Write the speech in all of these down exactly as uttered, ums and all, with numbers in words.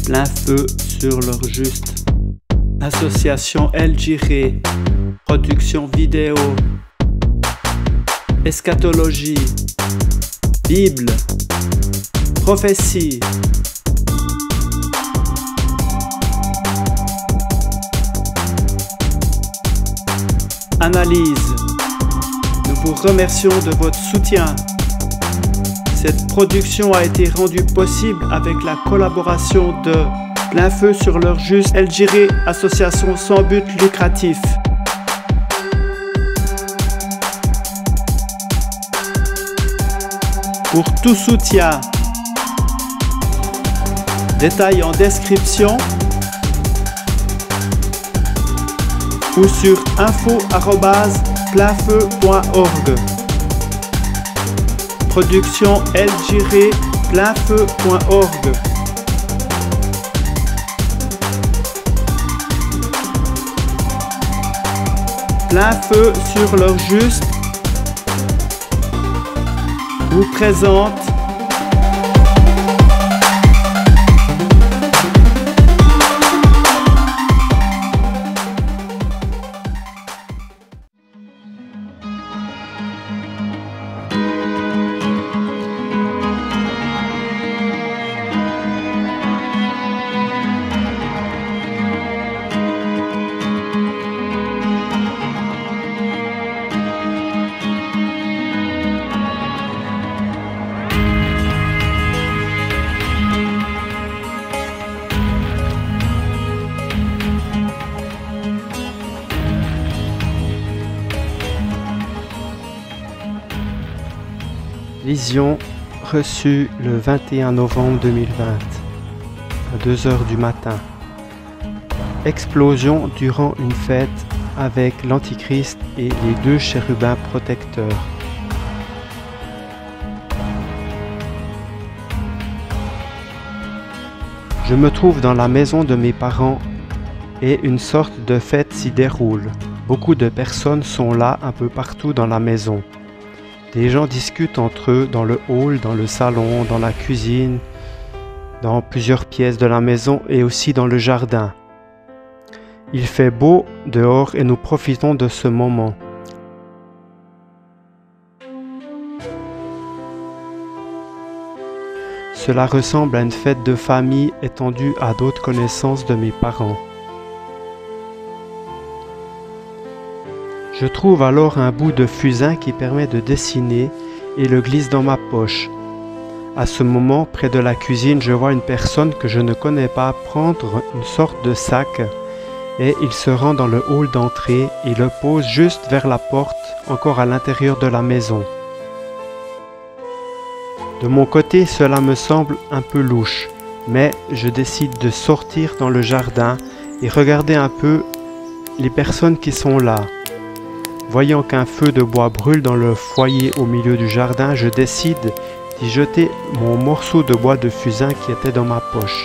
plein feu sur leur juste. Association El Jiré, production vidéo, eschatologie, Bible, prophétie. Analyse. Nous vous remercions de votre soutien. Cette production a été rendue possible avec la collaboration de Plein Feu sur leur juste, El Jiré, association sans but lucratif. Pour tout soutien, détails en description ou sur info arobase pleinfeu point org. Production El Jiré, pleinfeu point org. Plein Feu sur leur juste vous présente Vision reçue le vingt et un novembre deux mille vingt à deux heures du matin. Explosion durant une fête avec l'Antichrist et les deux chérubins protecteurs. Je me trouve dans la maison de mes parents et une sorte de fête s'y déroule. Beaucoup de personnes sont là un peu partout dans la maison. Des gens discutent entre eux dans le hall, dans le salon, dans la cuisine, dans plusieurs pièces de la maison et aussi dans le jardin. Il fait beau dehors et nous profitons de ce moment. Cela ressemble à une fête de famille étendue à d'autres connaissances de mes parents. Je trouve alors un bout de fusain qui permet de dessiner et le glisse dans ma poche. À ce moment, près de la cuisine, je vois une personne que je ne connais pas prendre une sorte de sac et il se rend dans le hall d'entrée et le pose juste vers la porte, encore à l'intérieur de la maison. De mon côté, cela me semble un peu louche, mais je décide de sortir dans le jardin et regarder un peu les personnes qui sont là. Voyant qu'un feu de bois brûle dans le foyer au milieu du jardin, je décide d'y jeter mon morceau de bois de fusain qui était dans ma poche.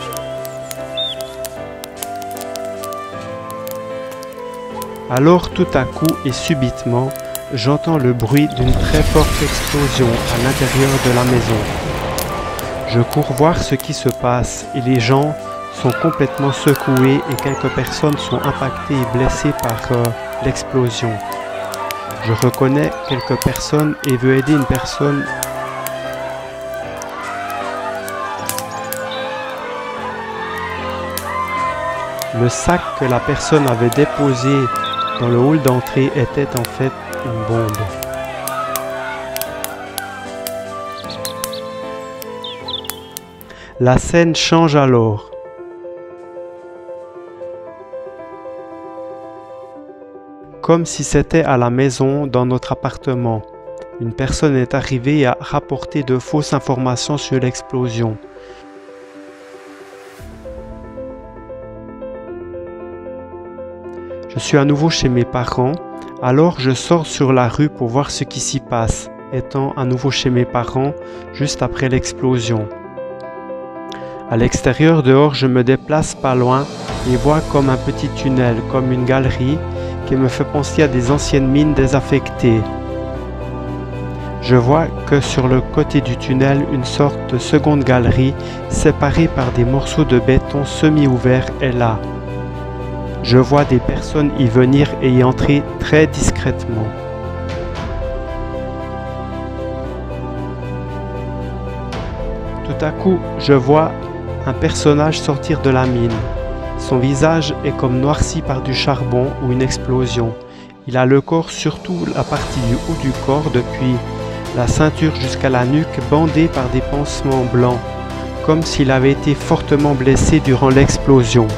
Alors tout à coup et subitement, j'entends le bruit d'une très forte explosion à l'intérieur de la maison. Je cours voir ce qui se passe et les gens sont complètement secoués et quelques personnes sont impactées et blessées par euh, l'explosion. Je reconnais quelques personnes et veux aider une personne. Le sac que la personne avait déposé dans le hall d'entrée était en fait une bombe. La scène change alors. Comme si c'était à la maison, dans notre appartement. Une personne est arrivée et a rapporté de fausses informations sur l'explosion. Je suis à nouveau chez mes parents, alors je sors sur la rue pour voir ce qui s'y passe, étant à nouveau chez mes parents, juste après l'explosion. À l'extérieur, dehors, je me déplace pas loin et vois comme un petit tunnel, comme une galerie, qui me fait penser à des anciennes mines désaffectées. Je vois que sur le côté du tunnel, une sorte de seconde galerie, séparée par des morceaux de béton semi-ouverts, est là. Je vois des personnes y venir et y entrer très discrètement. Tout à coup, je vois un personnage sortir de la mine. Son visage est comme noirci par du charbon ou une explosion. Il a le corps, surtout la partie du haut du corps, depuis la ceinture jusqu'à la nuque, bandé par des pansements blancs, comme s'il avait été fortement blessé durant l'explosion.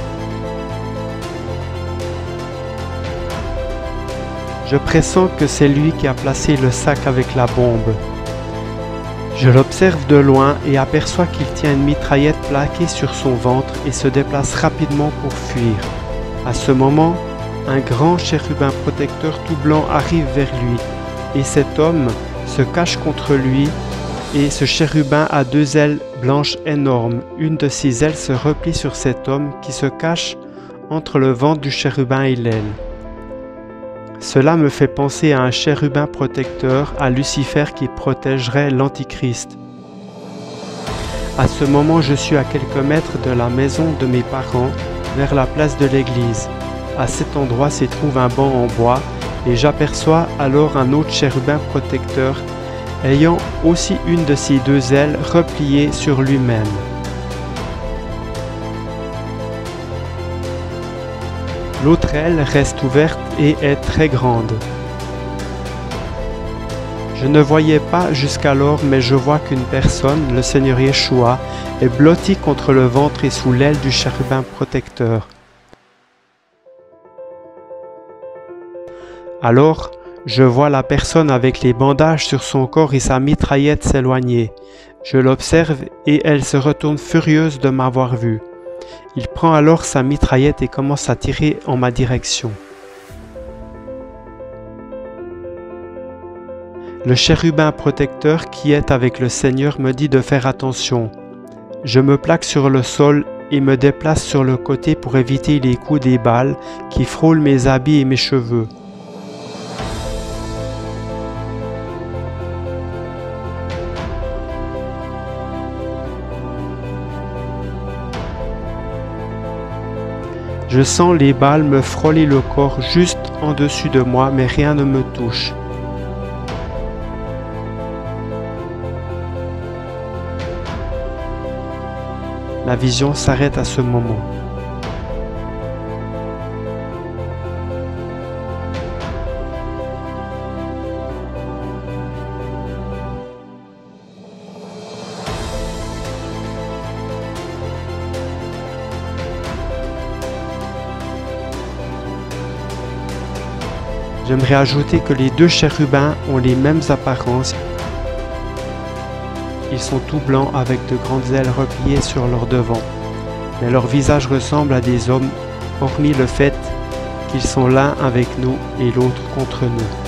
Je pressens que c'est lui qui a placé le sac avec la bombe. Je l'observe de loin et aperçois qu'il tient une mitraillette plaquée sur son ventre et se déplace rapidement pour fuir. À ce moment, un grand chérubin protecteur tout blanc arrive vers lui et cet homme se cache contre lui et ce chérubin a deux ailes blanches énormes. Une de ses ailes se replie sur cet homme qui se cache entre le ventre du chérubin et l'aile. Cela me fait penser à un chérubin protecteur, à Lucifer qui protégerait l'Antichrist. À ce moment, je suis à quelques mètres de la maison de mes parents, vers la place de l'église. À cet endroit s'y trouve un banc en bois et j'aperçois alors un autre chérubin protecteur ayant aussi une de ses deux ailes repliée sur lui-même. L'autre aile reste ouverte et est très grande. Je ne voyais pas jusqu'alors, mais je vois qu'une personne, le Seigneur Yeshua, est blotti contre le ventre et sous l'aile du chérubin protecteur. Alors, je vois la personne avec les bandages sur son corps et sa mitraillette s'éloigner. Je l'observe et elle se retourne furieuse de m'avoir vu. Il prend alors sa mitraillette et commence à tirer en ma direction. Le chérubin protecteur qui est avec le Seigneur me dit de faire attention. Je me plaque sur le sol et me déplace sur le côté pour éviter les coups des balles qui frôlent mes habits et mes cheveux. Je sens les balles me frôler le corps juste en dessus de moi, mais rien ne me touche. La vision s'arrête à ce moment. J'aimerais ajouter que les deux chérubins ont les mêmes apparences. Ils sont tout blancs avec de grandes ailes repliées sur leur devant. Mais leur visage ressemble à des hommes, hormis le fait qu'ils sont l'un avec nous et l'autre contre nous.